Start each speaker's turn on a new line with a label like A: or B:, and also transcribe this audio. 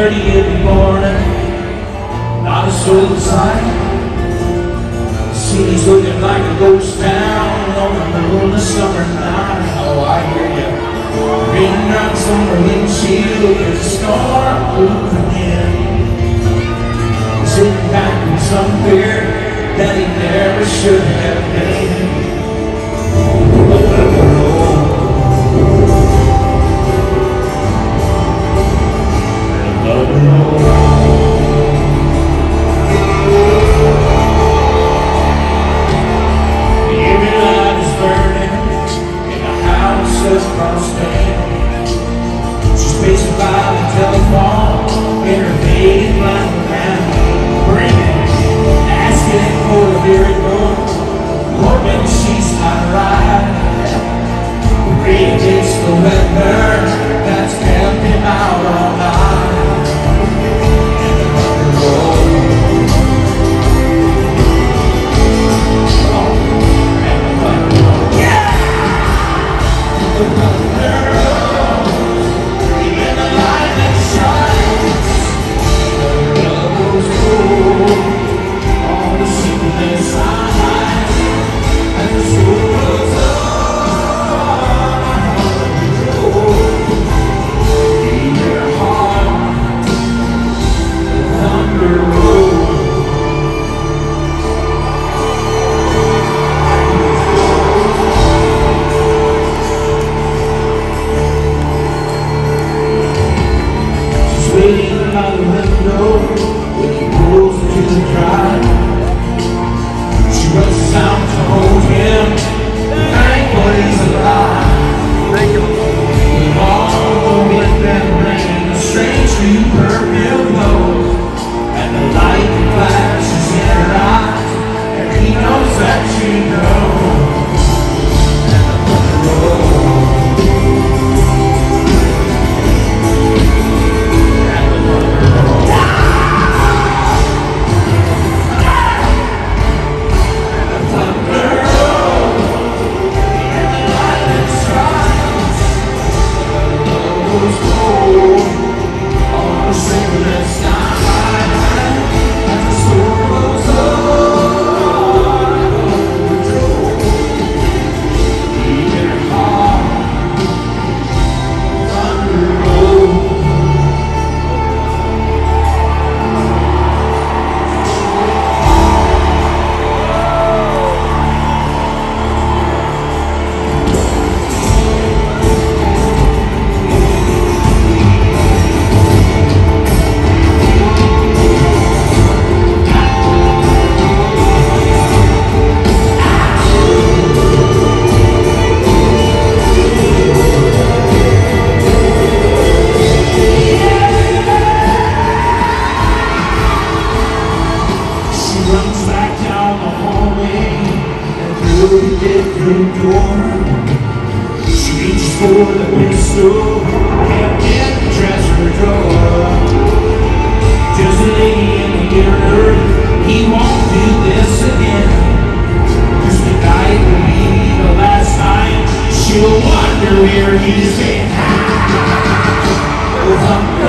A: 8:30 in the morning, not a soul in sight. The city's looking like a ghost town on a moonless summer night. Oh, I hear you. Raindrops on the windshield, there's a storm moving in. Sitting back in some fear that he never should have been. She's pacing by the telephone in her faded black gown, bringing, asking for a miracle, hoping she's not right. The rain takes the weather that's kept him out all night. And the thunder rolls. And the thunder rolls. Yeah! The thunder rolls. Even the light that shines. The love goes cold. All the secrets hide. And the soul goes on. In your heart, the thunder rolls. Waiting by the window when he pulls into the drive. She rushes out to hold him, thankful he's alive. With all the wind and rain, a strange new perfume blows, and the light flashes in her eyes, and he knows that she knows. And the thunder rolls. Runs back down the hallway and through the bedroom door. She reaches for the pistol kept in the dresser drawer. Just a lady in the mirror, he won't do this again. Cause tonight will be the last night. She'll wonder where he's been.